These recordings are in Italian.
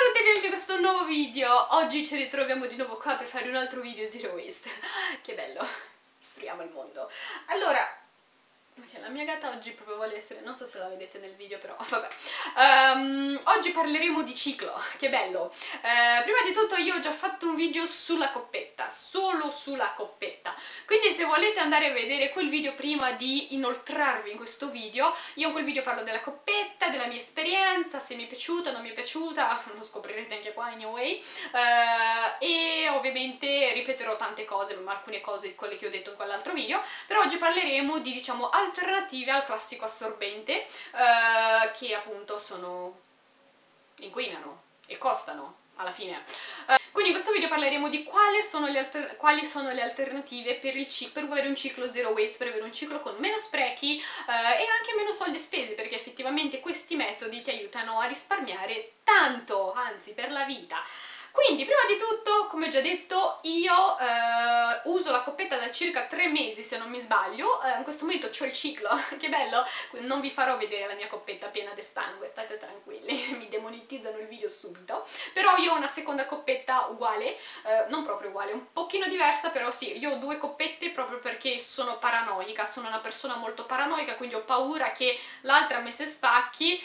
tutti e benvenuti in questo nuovo video. Oggi ci ritroviamo di nuovo qua per fare un altro video Zero Waste. Che bello, istruiamo il mondo. Allora, la mia gatta oggi proprio vuole essere, non so se la vedete nel video però vabbè. Oggi parleremo di ciclo, che bello. Prima di tutto io ho già fatto un video sulla coppetta, solo sulla coppetta, quindi se volete andare a vedere quel video prima di inoltrarvi in questo video, io in quel video parlo della coppetta, della mia esperienza, se mi è piaciuta, non mi è piaciuta, lo scoprirete anche qua anyway, e ovviamente ripeterò tante cose, ma alcune cose di quelle che ho detto in quell'altro video. Per oggi parleremo di, diciamo, alternative al classico assorbente, che appunto inquinano e costano alla fine. Quindi in questo video parleremo di quali sono le alternative per avere un ciclo zero waste, per avere un ciclo con meno sprechi e anche meno soldi spesi, perché effettivamente questi metodi ti aiutano a risparmiare tanto, anzi per la vita. Quindi, prima di tutto, come ho già detto, io uso la coppetta da circa 3 mesi, se non mi sbaglio. In questo momento c'ho il ciclo, che bello! Non vi farò vedere la mia coppetta piena di sangue, state tranquilli, mi demonetizzano il video subito. Però io ho una seconda coppetta uguale, non proprio uguale, un pochino diversa, però sì, io ho 2 coppette proprio perché sono paranoica, sono una persona molto paranoica, quindi ho paura che l'altra me se spacchi,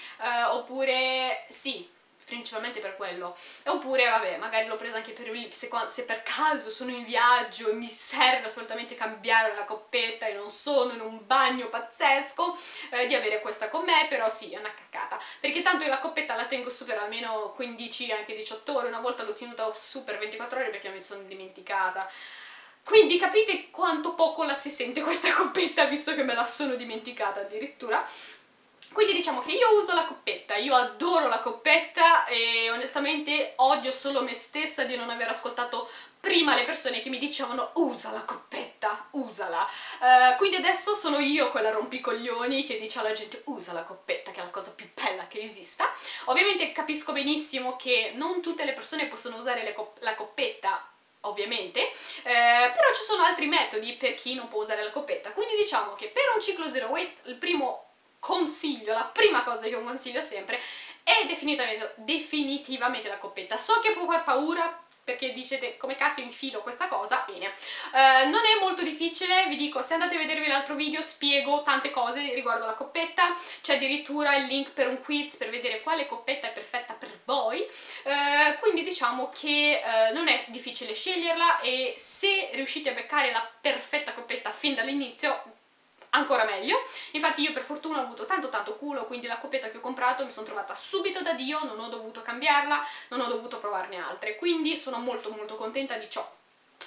oppure sì, principalmente per quello. Oppure vabbè, magari l'ho presa anche per se per caso sono in viaggio e mi serve assolutamente cambiare la coppetta e non sono in un bagno pazzesco, di avere questa con me. Però sì, è una caccata, perché tanto io la coppetta la tengo su per almeno 15, anche 18 ore, una volta l'ho tenuta su per 24 ore perché mi sono dimenticata. Quindi capite quanto poco la si sente questa coppetta, visto che me la sono dimenticata addirittura. Quindi diciamo che io uso la coppetta, io adoro la coppetta e onestamente odio solo me stessa di non aver ascoltato prima le persone che mi dicevano usa la coppetta, usala. Quindi adesso sono io quella rompicoglioni che dice alla gente usa la coppetta, che è la cosa più bella che esista. Ovviamente capisco benissimo che non tutte le persone possono usare la coppetta, ovviamente, però ci sono altri metodi per chi non può usare la coppetta. Quindi diciamo che per un ciclo zero waste il primo consiglio, la prima cosa che io consiglio sempre è definitivamente la coppetta. So che può far paura perché dicete come cacchio infilo questa cosa, bene, non è molto difficile, vi dico, se andate a vedervi l'altro video spiego tante cose riguardo la coppetta, c'è addirittura il link per un quiz per vedere quale coppetta è perfetta per voi, quindi diciamo che non è difficile sceglierla e se riuscite a beccare la perfetta coppetta fin dall'inizio ancora meglio. Infatti io per fortuna ho avuto tanto culo, quindi la coppetta che ho comprato mi sono trovata subito da Dio, non ho dovuto cambiarla, non ho dovuto provarne altre, quindi sono molto contenta di ciò.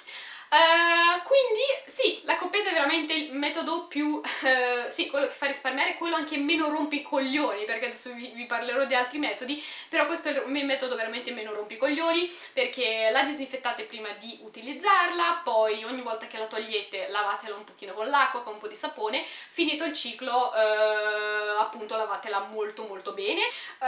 Quindi sì, la coppetta è veramente il metodo più, sì, quello che fa risparmiare, quello anche meno rompicoglioni, perché adesso vi parlerò di altri metodi, però questo è il metodo veramente meno rompicoglioni, perché la disinfettate prima di utilizzarla, poi ogni volta che la togliete lavatela un pochino con l'acqua, con un po' di sapone, finito il ciclo appunto lavatela molto bene.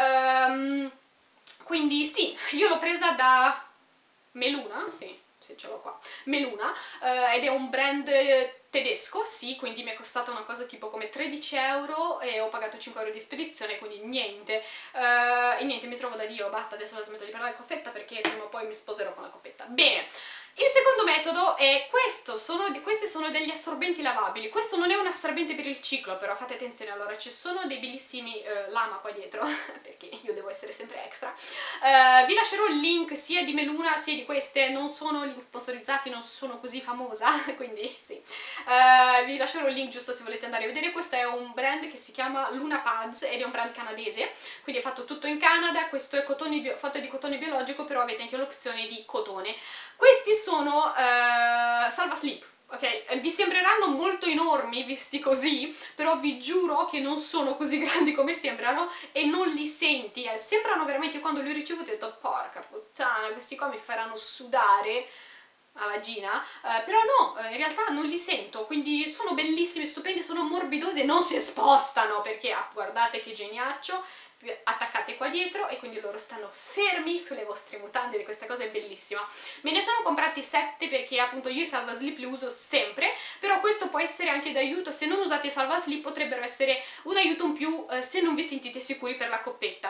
Quindi sì, io l'ho presa da Meluna, sì, ce l'ho qua, Meluna, ed è un brand tedesco, sì, quindi mi è costata una cosa tipo come 13 euro e ho pagato 5 euro di spedizione, quindi niente, e niente, mi trovo da Dio, basta, adesso la smetto di parlare di coppetta perché prima o poi mi sposerò con la coppetta. Bene, il secondo metodo è questo, questi sono degli assorbenti lavabili. Questo non è un assorbente per il ciclo, però fate attenzione, allora ci sono dei bellissimi lama qua dietro, perché io devo essere sempre extra. Vi lascerò il link sia di Meluna sia di queste, non sono link sponsorizzati, non sono così famosa, quindi sì. Vi lascerò il link giusto se volete andare a vedere. Questo è un brand che si chiama Luna Pads ed è un brand canadese, quindi è fatto tutto in Canada. Questo è fatto di cotone biologico, però avete anche l'opzione di cotone. Questi sono Salva Slip, ok? Vi sembreranno molto enormi visti così, però vi giuro che non sono così grandi come sembrano e non li senti, sembrano veramente, quando li ho ricevuti ho detto porca puttana, questi qua mi faranno sudare la vagina, però no, in realtà non li sento, quindi sono bellissimi, stupendi, sono morbidosi e non si spostano perché, guardate che geniaccio, attaccate qua dietro e quindi loro stanno fermi sulle vostre mutande e questa cosa è bellissima. Me ne sono comprati 7 perché appunto io i Salva Slip li uso sempre, però questo può essere anche d'aiuto, se non usate i Salva Slip potrebbero essere un aiuto in più se non vi sentite sicuri per la coppetta.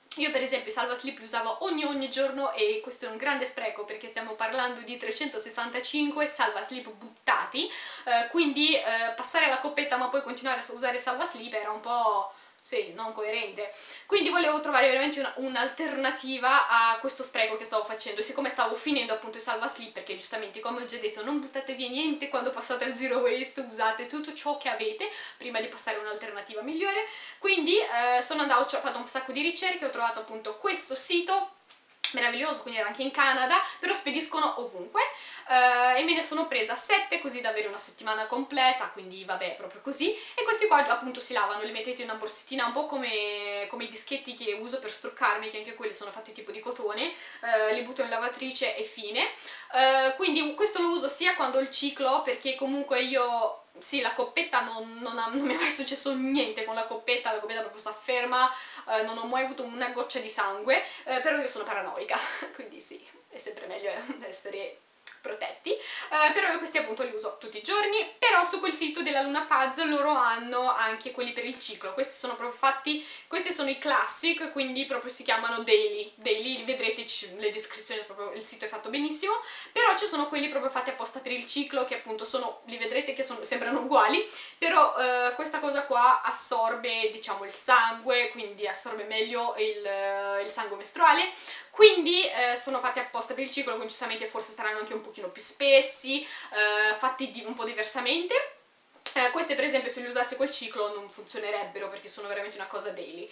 Io per esempio i Salva Slip li usavo ogni giorno e questo è un grande spreco perché stiamo parlando di 365 Salva Slip buttati, quindi passare alla coppetta ma poi continuare a usare Salva Slip era un po'... sì, non coerente. Quindi volevo trovare veramente un'alternativa a questo spreco che stavo facendo. E siccome stavo finendo appunto i Salva Slip, perché giustamente come ho già detto non buttate via niente quando passate al zero waste, usate tutto ciò che avete prima di passare a un'alternativa migliore. Quindi sono andata, ho fatto un sacco di ricerche, ho trovato appunto questo sito meraviglioso, quindi era anche in Canada, però spediscono ovunque, e me ne sono presa 7 così da avere una settimana completa, quindi vabbè, proprio così. E questi qua appunto si lavano, li mettete in una borsettina un po' come i dischetti che uso per struccarmi, che anche quelli sono fatti tipo di cotone, li butto in lavatrice e fine. Quindi questo lo uso sia quando ho il ciclo, perché comunque io... sì, la coppetta non mi è mai successo niente con la coppetta proprio sta ferma, non ho mai avuto una goccia di sangue, però io sono paranoica, quindi sì, è sempre meglio essere protetti, però io questi appunto li uso tutti i giorni. Però su quel sito della Luna Pads loro hanno anche quelli per il ciclo, questi sono proprio fatti, questi sono i classic, quindi proprio si chiamano daily, li vedrete le descrizioni, proprio il sito è fatto benissimo, però ci sono quelli proprio fatti apposta per il ciclo che appunto sono, li vedrete che sembrano uguali, però questa cosa qua assorbe diciamo il sangue, quindi assorbe meglio il sangue mestruale, quindi sono fatti apposta per il ciclo, quindi giustamente forse saranno anche un pochino più spessi, fatti un po' diversamente. Queste per esempio se le usassi col ciclo non funzionerebbero perché sono veramente una cosa daily.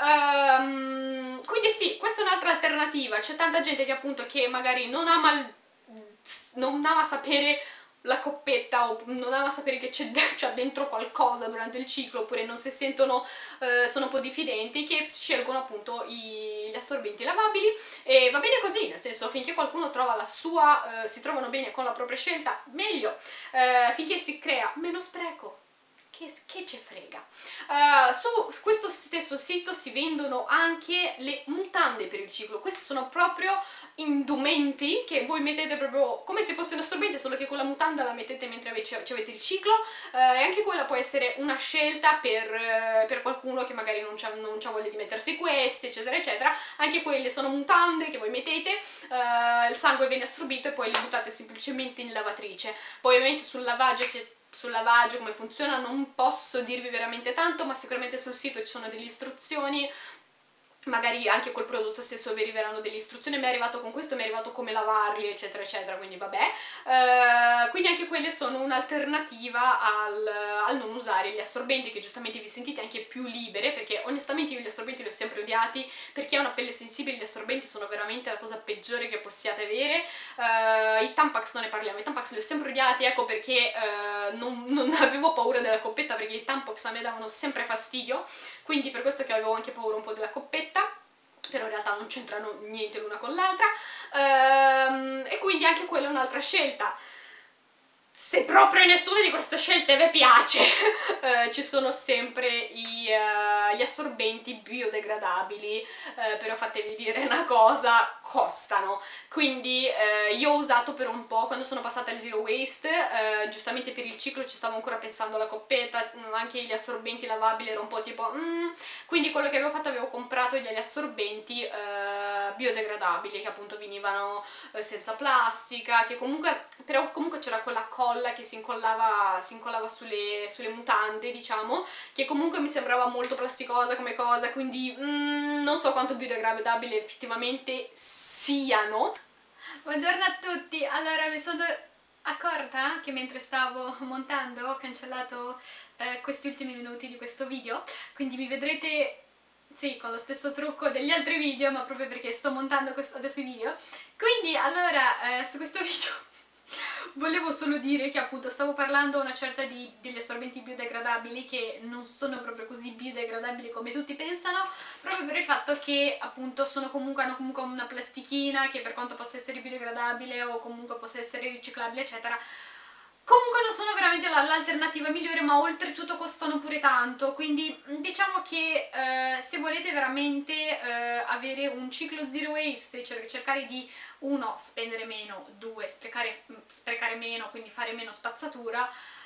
Quindi sì, questa è un'altra alternativa. C'è tanta gente che appunto che magari non ama sapere la coppetta o non ama sapere che c'è dentro qualcosa durante il ciclo, oppure non si sentono, sono un po' diffidenti, che scelgono appunto gli assorbenti lavabili, e va bene così, nel senso finché qualcuno trova la sua, si trovano bene con la propria scelta, meglio, finché si crea meno spreco. Che ce frega. Su questo stesso sito si vendono anche le mutande per il ciclo. Questi sono proprio indumenti che voi mettete proprio come se fosse un assorbente, solo che con la mutanda la mettete mentre avete il ciclo, e anche quella può essere una scelta per qualcuno che magari non c'ha voglia di mettersi queste, eccetera eccetera. Anche quelle sono mutande che voi mettete, il sangue viene assorbito e poi le buttate semplicemente in lavatrice. Poi ovviamente sul lavaggio come funziona non posso dirvi veramente tanto, ma sicuramente sul sito ci sono delle istruzioni, magari anche col prodotto stesso vi arriveranno delle istruzioni. Mi è arrivato con questo, mi è arrivato come lavarli eccetera eccetera, quindi vabbè. Quindi anche quelle sono un'alternativa al non usare gli assorbenti, che giustamente vi sentite anche più libere, perché onestamente io gli assorbenti li ho sempre odiati, perché ho una pelle sensibile, gli assorbenti sono veramente la cosa peggiore che possiate avere. I Tampax non ne parliamo, i Tampax li ho sempre odiati, ecco perché non avevo paura della coppetta, perché i Tampax a me davano sempre fastidio, quindi per questo che avevo anche paura un po' della coppetta, però in realtà non c'entrano niente l'una con l'altra, e quindi anche quella è un'altra scelta. Se proprio nessuna di queste scelte vi piace, ci sono sempre gli assorbenti biodegradabili, però fatevi dire una cosa, costano. Quindi io ho usato per un po', quando sono passata al zero waste, giustamente per il ciclo ci stavo ancora pensando alla coppetta, anche gli assorbenti lavabili ero un po' tipo quindi quello che avevo fatto, avevo comprato gli assorbenti biodegradabili, che appunto venivano senza plastica, che comunque, però comunque c'era quella colla che si incollava sulle mutande, diciamo, che comunque mi sembrava molto plasticosa come cosa, quindi non so quanto biodegradabile effettivamente siano. Buongiorno a tutti, allora mi sono accorta che mentre stavo montando ho cancellato questi ultimi minuti di questo video, quindi mi vedrete sì, con lo stesso trucco degli altri video, ma proprio perché sto montando adesso i video. Quindi allora su questo video volevo solo dire che appunto stavo parlando una certa degli assorbenti biodegradabili, che non sono proprio così biodegradabili come tutti pensano, proprio per il fatto che appunto hanno comunque una plastichina che, per quanto possa essere biodegradabile o comunque possa essere riciclabile eccetera, comunque non sono veramente l'alternativa migliore, ma oltretutto costano pure tanto, quindi diciamo che se volete veramente avere un ciclo zero waste, cercare di 1. Spendere meno, 2. Sprecare meno, quindi fare meno spazzatura,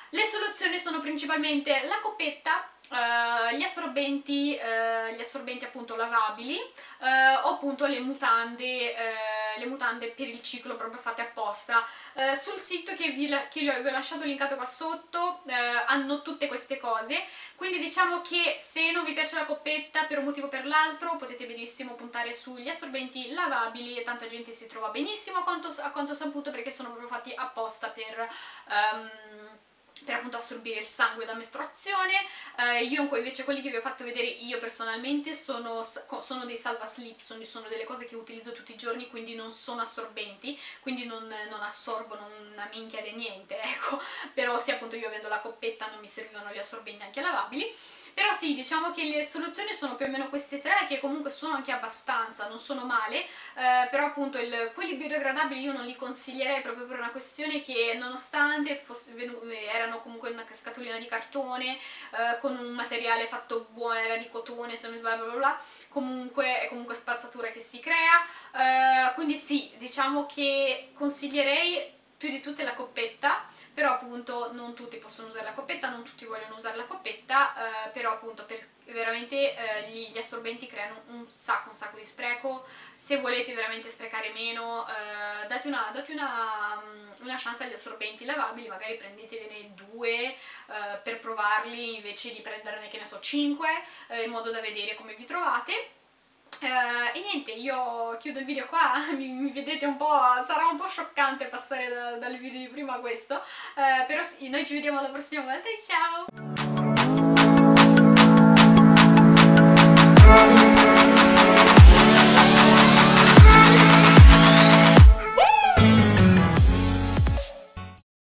Le soluzioni sono principalmente la coppetta, gli assorbenti appunto lavabili, o appunto le mutande per il ciclo proprio fatte apposta. Sul sito che vi ho lasciato linkato qua sotto hanno tutte queste cose, quindi diciamo che se non vi piace la coppetta per un motivo o per l'altro potete benissimo puntare sugli assorbenti lavabili, e tanta gente si trova benissimo a quanto ho saputo, perché sono proprio fatti apposta per appunto assorbire il sangue da mestruazione. Io invece quelli che vi ho fatto vedere io personalmente sono dei salva slip, sono delle cose che utilizzo tutti i giorni, quindi non sono assorbenti, quindi non assorbono una minchia di niente, ecco. Però sì, appunto, io avendo la coppetta non mi servivano gli assorbenti anche lavabili. Però sì, diciamo che le soluzioni sono più o meno queste tre, che comunque sono anche abbastanza, non sono male, però appunto quelli biodegradabili io non li consiglierei, proprio per una questione che, nonostante erano comunque in una scatolina di cartone, con un materiale fatto buono, era di cotone se non mi sbaglio, bla bla bla, comunque è comunque spazzatura che si crea, quindi sì, diciamo che consiglierei più di tutte la coppetta. Però appunto non tutti possono usare la coppetta, non tutti vogliono usare la coppetta, però appunto veramente gli assorbenti creano un sacco di spreco. Se volete veramente sprecare meno, date una chance agli assorbenti lavabili, magari prendetevene 2 per provarli, invece di prenderne, che ne so, 5, in modo da vedere come vi trovate. E niente, io chiudo il video qua, mi vedete un po', sarà un po' scioccante passare dal video di prima a questo, però sì, noi ci vediamo alla prossima volta e ciao!